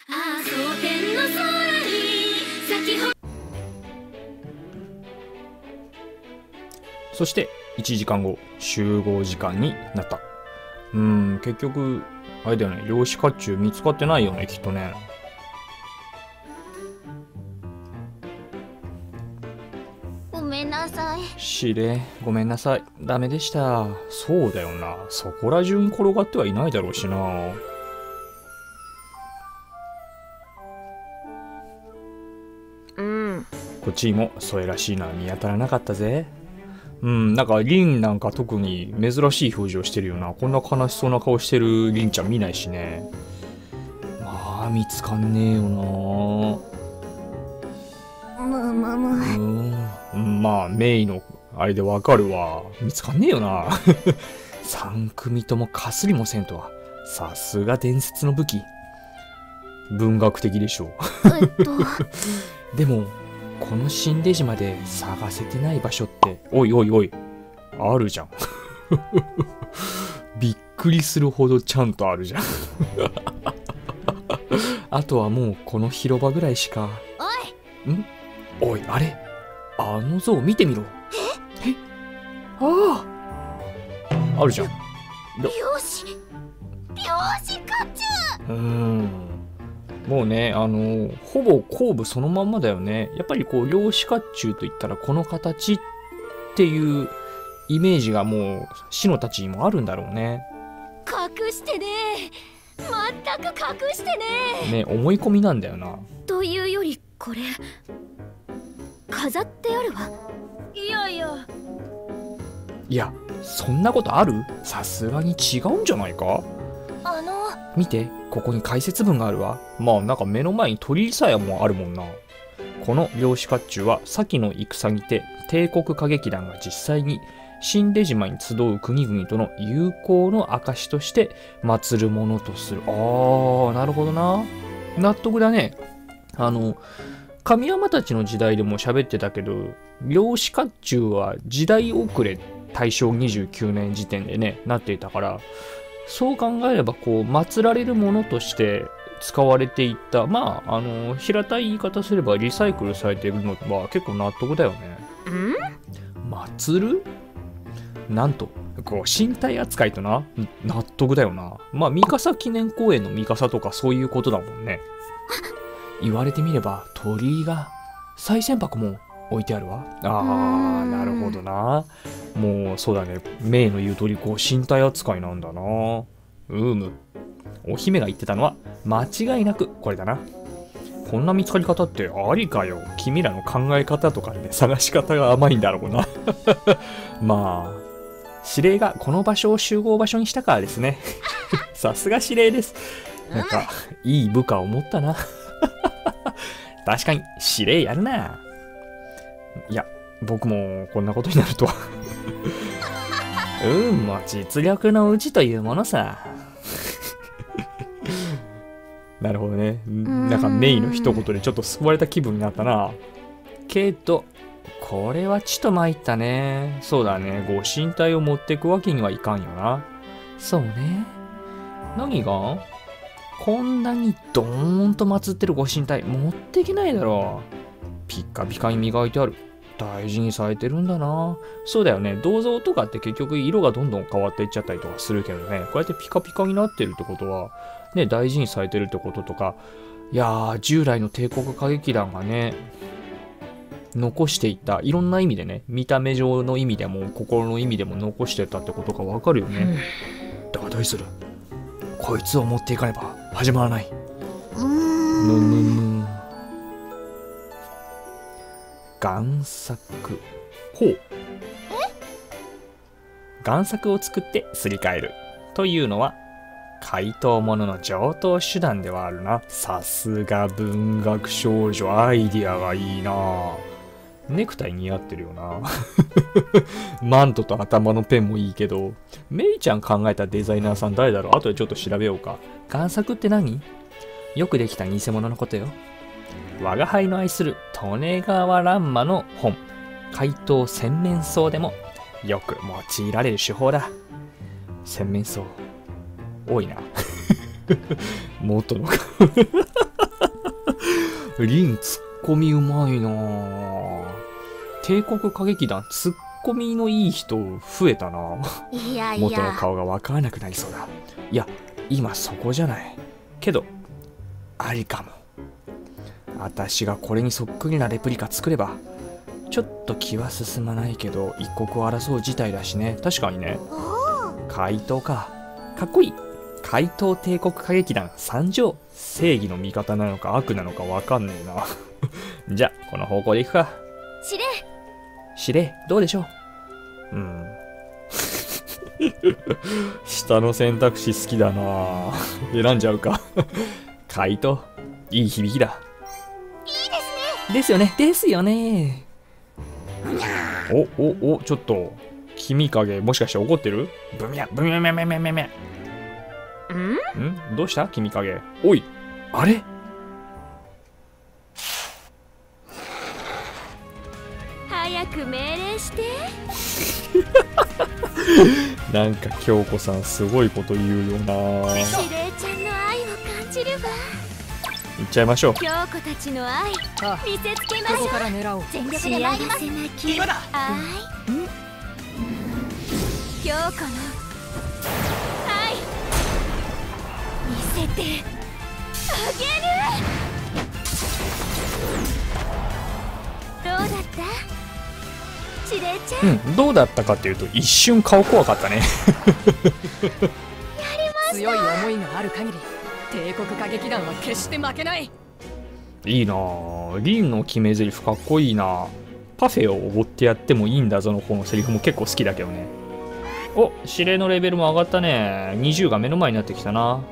そして1時間後、集合時間になった。結局あれだよね、漁師甲冑見つかってないよね、きっとね。 ごめんなさい。 司令、ごめんなさい。ダメでした。そうだよな。そこら中に転がってはいないだろうしな。こっちにもそれらしいのは見当たらなかったぜ。なんかリンなんか特に珍しい表情してるよな。こんな悲しそうな顔してるリンちゃん見ないしね。まあ見つかんねえよな。まあメイのあれでわかるわ。見つかんねえよな。3組ともかすりもせんとは。さすが伝説の武器。文学的でしょう。でもこの新出島で探せてない場所って、おいおいおい、あるじゃん。びっくりするほどちゃんとあるじゃん。あとはもうこの広場ぐらいしか。おい、あれ、あの像見てみろ。え、ああ、あるじゃん。 漁師甲冑。 もうね、ほぼ後部そのまんまだよね。やっぱりこう、漁師甲冑といったらこの形っていうイメージがもう、シノたちにもあるんだろうね。 隠してね。全く隠してね。 ね、思い込みなんだよな。 というより、これ、飾ってあるわ。 いや、そんなことある？さすがに違うんじゃないか？見て、ここに解説文があるわ。まあなんか目の前に鳥居さえもあるもんな。この漁師甲冑は先の戦にて帝国歌劇団が実際に新出島に集う国々との友好の証として祀るものとする。なるほどな。納得だね。神山たちの時代でも喋ってたけど、漁師甲冑は時代遅れ大正29年時点でね、なっていたから、そう考えればこう祀られるものとして使われていった、まあ平たい言い方すればリサイクルされているのは結構納得だよね。祀る？なんとこう身体扱いとな、納得だよな。まあ三笠記念公園の三笠とかそういうことだもんね。言われてみれば鳥居が賽銭箱も置いてあるわ。なるほどな。もうそうだね、メイの言う通りこう身体扱いなんだな。お姫が言ってたのは間違いなくこれだな。こんな見つかり方ってありかよ。君らの考え方とかね、探し方が甘いんだろうな。まあ司令がこの場所を集合場所にしたからですね。さすが司令です。なんかいい部下を持ったな。確かに司令やるな。いや、僕もこんなことになるとは。もう実力のうちというものさ。なるほどね。なんかメイの一言でちょっと救われた気分になったな。けどこれはちと参ったね。そうだね、ご神体を持ってくわけにはいかんよな。そうね。何が？こんなにドーンと祀ってるご神体持ってけないだろう。ピッカピカに磨いてある。大事にされてるんだな。そうだよね、銅像とかって結局色がどんどん変わっていっちゃったりとかするけどね、こうやってピカピカになってるってことはね、大事にされてるってこととか、いやー、従来の帝国歌劇団がね残していったいろんな意味でね、見た目上の意味でも心の意味でも残してたってことがわかるよね。だからどうする？こいつを持っていかねば始まらない。贋作。贋作を作ってすり替えるというのは怪盗者の常套手段ではあるな。さすが文学少女、アイディアがいいな。ネクタイ似合ってるよな。マントと頭のペンもいいけど、メイちゃん考えたデザイナーさん誰だろう？後でちょっと調べようか。贋作って何？よくできた偽物のことよ。我が輩の愛する利根川乱馬の本、怪盗洗面草でもよく用いられる手法だ。洗面草多いな。もっとのか。 リンツッコミうまいなぁ。帝国歌劇団ツッコミのいい人増えたな。 いやい元のや、 顔がわからなくなりそうだ。いや、今そこじゃない。けど、ありかも。私がこれにそっくりなレプリカ作れば、ちょっと気は進まないけど、一刻を争う事態だしね。確かにね。怪盗か。かっこいい。怪盗帝国歌劇団参上。正義の味方なのか悪なのかわかんねえな。じゃ、この方向で行くか。 司令、 司令、どうでしょう。下の選択肢好きだな。選んじゃうか。怪盗、いい響きだ。 いいですね。 ですよね、ですよね。ちょっと、君影、もしかして怒ってる？ブミャ、ブミャミャミャミャミャミャ。どうした君影。おい、あれ？ 早く命令して。 なんか京子さんすごいこと言うよな。 司令ちゃんの愛を感じるわ。 行っちゃいましょう。 京子たちの愛、見せつけましょう。 ここから狙おう。 全力で参ります。今だ。愛。京子の愛、見せてあげる。どうだった？司令ちゃん。 どうだったかっていうと一瞬顔怖かったね。 強い思いがある限り帝国歌劇団は決して負けない。 いいなぁ。リンの決め台詞かっこいいな。パフェをおごってやってもいいんだぞの方のセリフも結構好きだけどね。お、指令のレベルも上がったね。20が目の前になってきたな。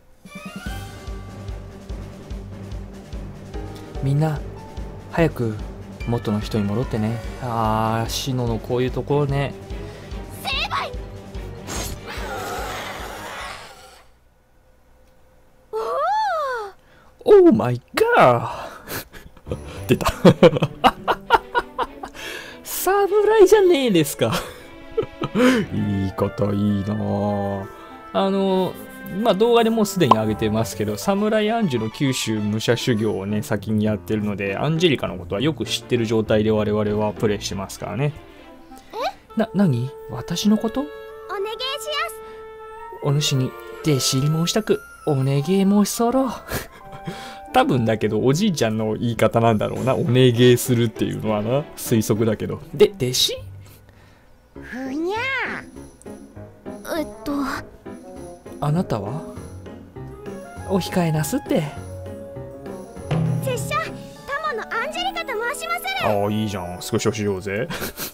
みんな早く元の人に戻ってね。シノのこういうところね。 成敗。 オーマイガー。出た。侍じゃねえですか。いいこといいなぁ。動画でもうすでに上げてますけど、侍アンジュの九州武者修行をね、先にやってるので、アンジェリカのことはよく知ってる状態で我々はプレイしてますからね。何？私のこと？ お願いしやす。 お主に弟子入り申したく、お願い申し候。多分だけど、おじいちゃんの言い方なんだろうな。お願いするっていうのはな、推測だけど。で、弟子？ ふにゃあなたはお控えなすって。 拙者タモのアンジェリカと申しまする。 ああ、いいじゃん。少ししようぜ。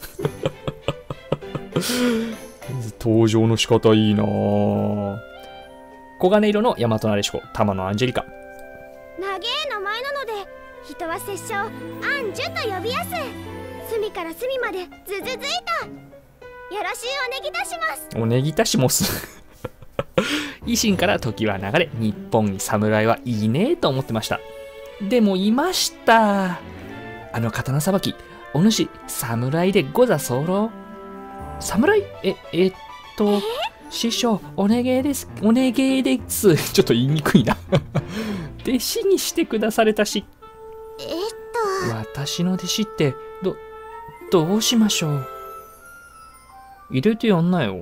登場の仕方いいなぁ。黄金色の大和なでしこ、玉のアンジェリカ。 長え名前なので人は拙者をアンジュと呼びやす。隅から隅までズズズイとよろしゅうお願いいたします。 お願いいたします。維新から時は流れ、日本に侍はいいねと思ってました。でもいました。あの刀さばき、お主侍でござ候。侍？師匠、お願いです。お願いです。ちょっと言いにくいな。弟子にしてくだされたし。私の弟子って、どうしましょう。入れてやんなよ。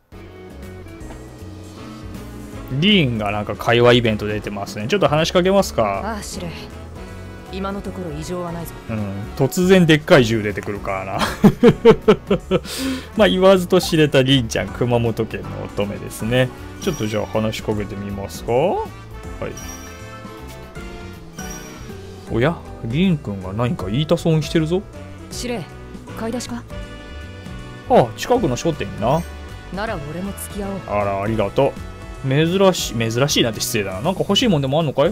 リーンがなんか会話イベント出てますね。ちょっと話しかけますか。 ああ、司令。今のところ異常はないぞ。 突然でっかい銃出てくるからな。まあ言わずと知れたリンちゃん、熊本県の乙女ですね。ちょっとじゃあ話しかけてみますか。はい。おや、リン君が何か言いたそうにしてるぞ。 司令、買い出しか？ ああ、近くの商店にな。 なら俺も付き合おう。 あら、ありがとう。珍しいなんて失礼だな。なんか欲しいもんでもあんのかい？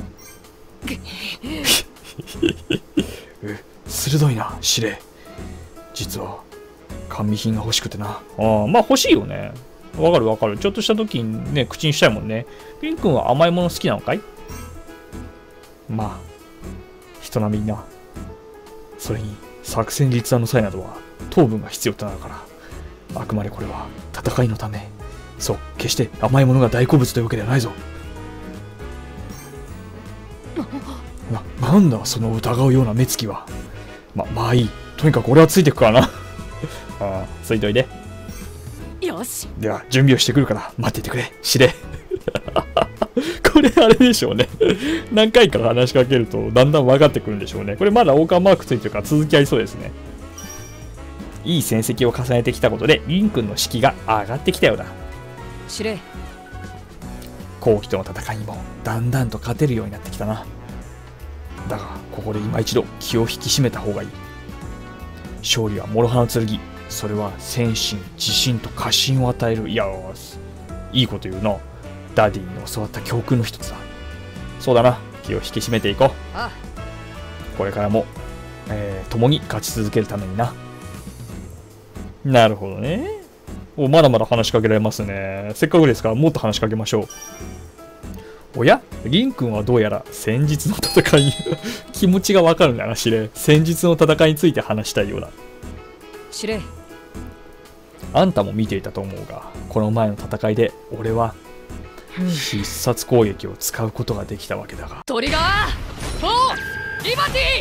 鋭いな、司令。実は甘味品が欲しくてな。まあ欲しいよね。わかるわかる。ちょっとした時にね、口にしたいもんね。リン君は甘いもの好きなのかい？まあ人並みにな。それに作戦立案の際などは糖分が必要となるから、あくまでこれは戦いのため。そう、決して甘いものが大好物というわけではないぞ。 なんだその疑うような目つきは。まあいい。とにかく俺はついてくからな。ああ、ついといで。 よし。 では準備をしてくるから待っていてくれ、司令。これあれでしょうね。何回か話しかけるとだんだん分かってくるんでしょうね。これまだ王冠マークついてるから続きありそうですね。いい戦績を重ねてきたことでリン君の士気が上がってきたようだ。 司令、 後期との戦いにもだんだんと勝てるようになってきたな。だがここで今一度気を引き締めた方がいい。勝利は諸刃の剣。それは戦心、自信と過信を与える。いやいいこと言うな。ダディに教わった教訓の一つだ。そうだな、気を引き締めていこう。 ああ、 これからも、共に勝ち続けるためにな。なるほどね。まだまだ話しかけられますね。せっかくですからもっと話しかけましょう。おや、リン君はどうやら先日の戦いに気持ちがわかるんだな、司令。先日の戦いについて話したいようだ。 司令、 あんたも見ていたと思うが、この前の戦いで俺は必殺攻撃を使うことができたわけだが。 トリガーフォーリバテ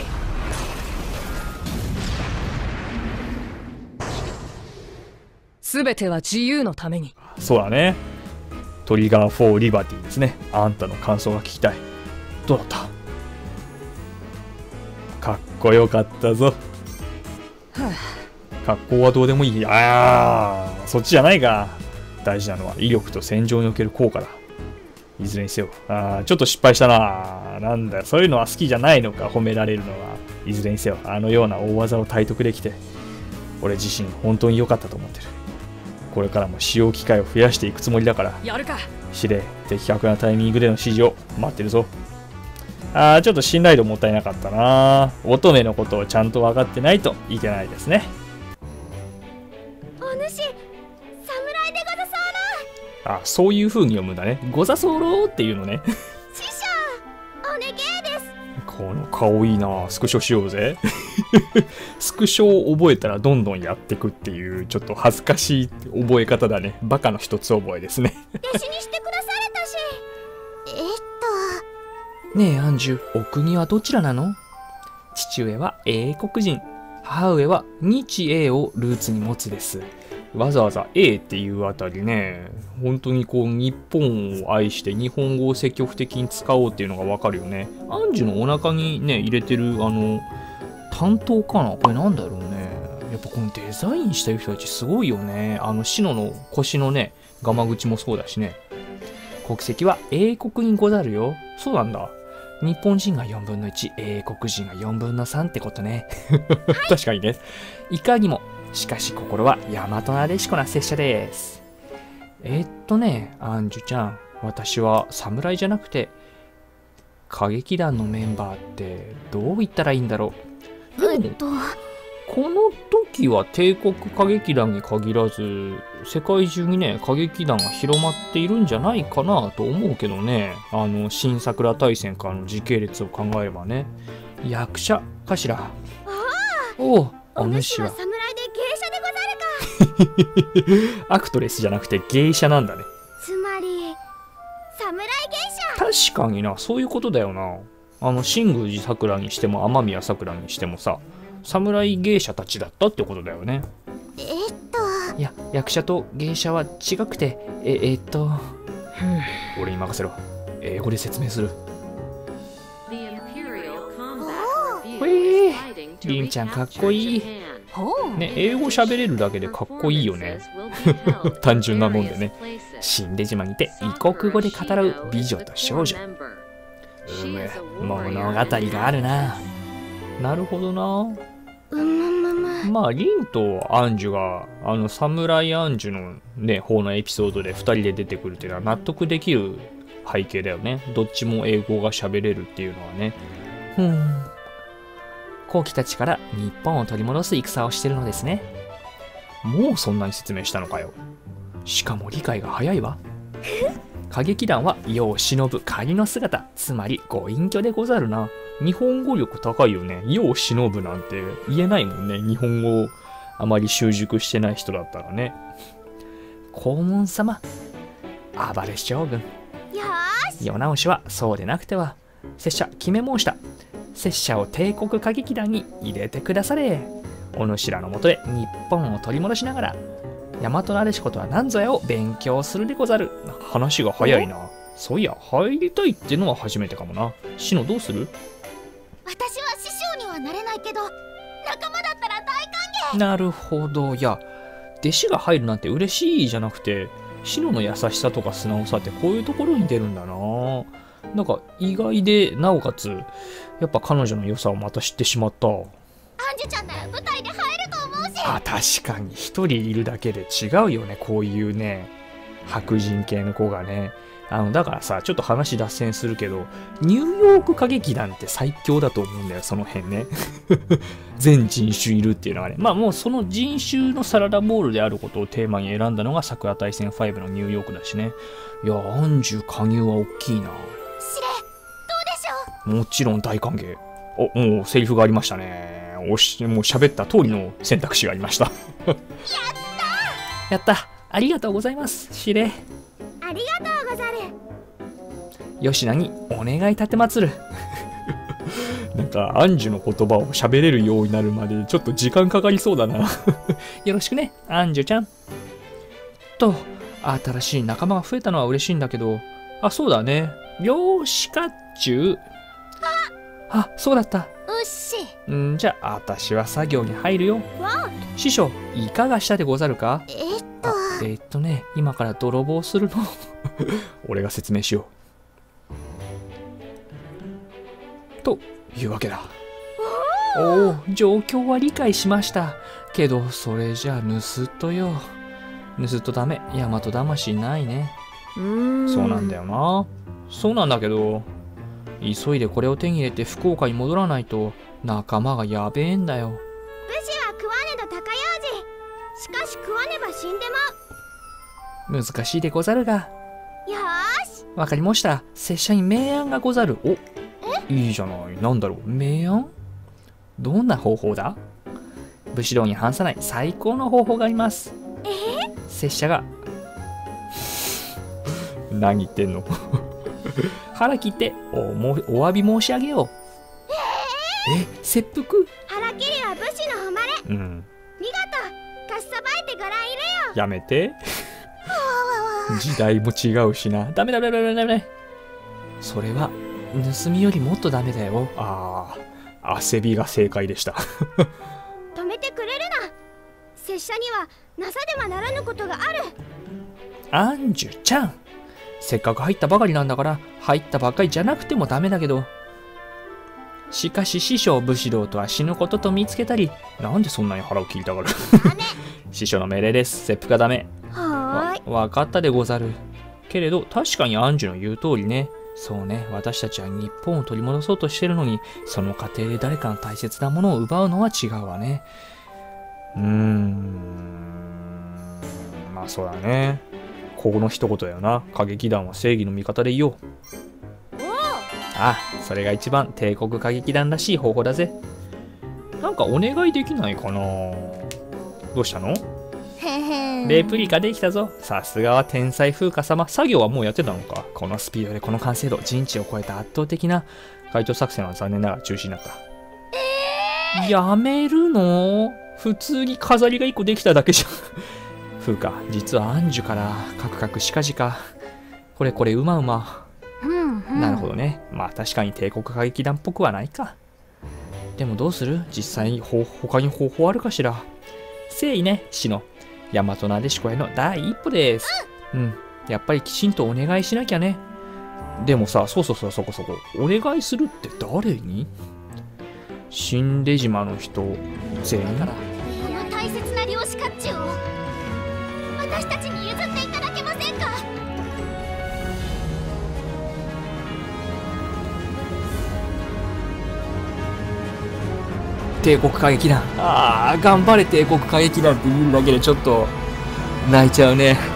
ィ。すべては自由のために。 そうだね。トリガー4リバティですね。あんたの感想が聞きたい。どうだった？かっこよかったぞ。格好はどうでもいい。そっちじゃないか。大事なのは威力と戦場における効果だ。いずれにせよ。ちょっと失敗したな。なんだよ、そういうのは好きじゃないのか、褒められるのは。いずれにせよ、あのような大技を体得できて、俺自身本当に良かったと思ってる。これからも使用機会を増やしていくつもりだから。 やるか。 司令、的確なタイミングでの指示を待ってるぞ。ちょっと信頼度もったいなかったな。乙女のことをちゃんと分かってないといけないですね。 お主、侍でござそうそういう風に読むんだね。ござそうろーっていうのね。 師匠、お願いです。 この顔いいな。スクショしようぜ。スクショを覚えたらどんどんやってくっていうちょっと恥ずかしい覚え方だね。バカの一つ覚えですね。 弟子にしてくだされたし。 ねえアンジュ、お国はどちらなの？父上は英国人、母上は日英をルーツに持つです。わざわざ A っていうあたりね、本当にこう日本を愛して日本語を積極的に使おうっていうのがわかるよね。アンジュのお腹にね入れてる担当かな、これなんだろうね。やっぱこのデザインした人たちすごいよね。シノの腰のねガマ口もそうだしね。国籍は英国にござるよ。そうなんだ。日本人が4分の1、英国人が4分の3ってことね。確かにね。いかにも。しかし心は大和なでしこな拙者です。アンジュちゃん、私は侍じゃなくて歌劇団のメンバーってどう言ったらいいんだろう。この時は帝国歌劇団に限らず世界中にね歌劇団が広まっているんじゃないかなと思うけどね。新桜大戦からの時系列を考えればね。役者かしら。お主は侍で芸者でござるか。アクトレスじゃなくて芸者なんだね。 つまり侍芸者。確かにな、そういうことだよな。新宮寺さくらにしても雨宮さくらにしてもさ、侍芸者たちだったってことだよね。いや、役者と芸者は違くて、俺に任せろ。英語で説明する。リンちゃんかっこいい。ね、英語喋れるだけでかっこいいよね。単純なもんでね。新出島にて異国語で語らう美女と少女。物語があるな。なるほどな。まあリンとアンジュが侍アンジュのね方のエピソードで2人で出てくるっていうのは納得できる背景だよね。どっちも英語が喋れるっていうのはね。後期たちから日本を取り戻す戦をしてるのですね。もうそんなに説明したのかよ。しかも理解が早いわ。歌劇団は世を忍ぶ仮の姿、つまりご隠居でござるな。日本語力高いよね。世を忍ぶなんて言えないもんね。日本語をあまり習熟してない人だったらね。黄門様、暴れ将軍。 よーし。 世直しはそうでなくては。 拙者決め申した。拙者を帝国歌劇団に入れてくだされ。お主らのもとで日本を取り戻しながら、大和なでしことは何ぞやを勉強するでござる。話が早いな。そういや、入りたいってのは初めてかもな。シノどうする？ 私は師匠にはなれないけど、仲間だったら大歓迎。 なるほど。いや、弟子が入るなんて嬉しいじゃなくて、シノの優しさとか素直さってこういうところに出るんだな。なんか意外で、なおかつやっぱ彼女の良さをまた知ってしまった。 アンジュちゃんなら舞台で入ると思うし。 あ、確かに一人いるだけで違うよね、こういうね白人系の子がね。だからさ、ちょっと話脱線するけど、ニューヨーク歌劇団って最強だと思うんだよ、その辺ね。全人種いるっていうのはね。まあもうその人種のサラダボールであることをテーマに選んだのが桜大戦5のニューヨークだしね。いや、アンジュ加入は大きいな。 司令、どうでしょもちろん大歓迎。お、もうセリフがありましたね。もう喋った通りの選択肢がありました。やった。ありがとうございます、司令。 ありがとうござる。 吉名にお願い立てまつる。なんかアンジュの言葉を喋れるようになるまでちょっと時間かかりそうだな。よろしくね、アンジュちゃん。と、新しい仲間が増えたのは嬉しいんだけど、あ、そうだね、漁師甲冑。あ、そうだった。 うっし。 じゃあ私は作業に入るよ。 わ師匠、いかがしたでござるか？ね、今から泥棒するの。俺が説明しよう。というわけだ。おお、状況は理解しました。けど、それじゃあ盗人よ。盗人ダメ。大和魂ないね。そうなんだよな。そうなんだけど、急いでこれを手に入れて福岡に戻らないと仲間がやべえんだよ。 武士は食わねど高用事。しかし食わねば死んでまう。 難しいでござるが。 よーし。 わかりました。拙者に明暗がござる。お、いいじゃない。なんだろう、明暗？どんな方法だ？武士道に反さない最高の方法があります。拙者が何言ってんの？腹切ってお詫び申し上げよう。切腹？ 腹切りは武士の誉れ。見事かっさばいてご覧入れよ。 やめて。時代も違うしな。ダメ。それは盗みよりもっとダメだよ。焦りが正解でした。 止めてくれるな。拙者にはなさではならぬことがある。 アンジュちゃん、せっかく入ったばかりなんだから、入ったばかりじゃなくてもダメだけど。しかし師匠、武士道とは死ぬことと見つけたり。なんでそんなに腹を切りたがる？師匠の命令です。切腹がダメ。わかったでござる。けれど確かにアンジュの言う通りね。そうね、私たちは日本を取り戻そうとしてるのに、その過程で誰かの大切なものを奪うのは違うわね。まあそうだね。ここの一言だよな。歌劇団は正義の味方でいよう。それが一番帝国歌劇団らしい方法だぜ。なんかお願いできないかな。どうしたの？レプリカできたぞ。さすがは天才風花様。作業はもうやってたのか。このスピードでこの完成度、人知を超えた圧倒的な怪盗作戦は残念ながら中止になった。やめるの？普通に飾りが1個できただけじゃん。風花、実はアンジュからカクカクしかじか。これうまうま。なるほどね。まあ確かに帝国歌劇団っぽくはないか。でもどうする？実際に他に方法あるかしら。誠意ね、シノ。大和なでしこへの第一歩です。やっぱりきちんとお願いしなきゃね。でもさ、そこ。お願いするって誰に？新出島の人全員？ この大切な漁師甲冑を私たちに譲っていただけませんか？ 帝国歌劇団。頑張れ帝国歌劇団って言うだけでちょっと泣いちゃうね。